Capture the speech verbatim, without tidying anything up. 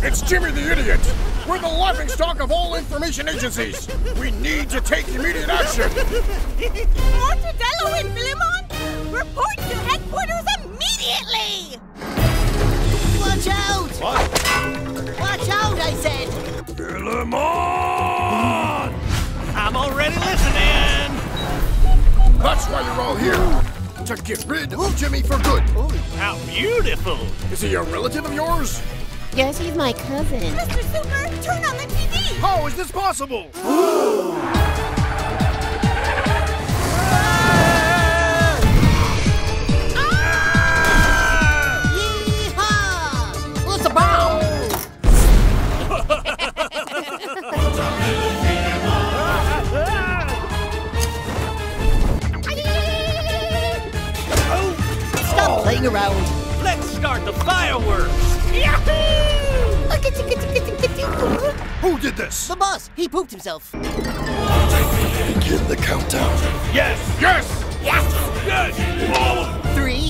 It's Jimmy the Idiot! We're the laughingstock of all information agencies! We need to take immediate action! Mortadello and Philemon, report to headquarters immediately! Watch out! What? Watch out, I said! Philemon! I'm already listening! That's why you're all here! To get rid of Jimmy for good! How beautiful! Is he a relative of yours? Yes, he's my cousin. Mister Super, turn on the T V! How is this possible? Yee-haw! It's a bomb! Stop playing around. Let's start the fireworks! Who did this? The boss, he pooped himself. Begin the countdown. Yes! Yes! Yes! Yes! Oh. Three,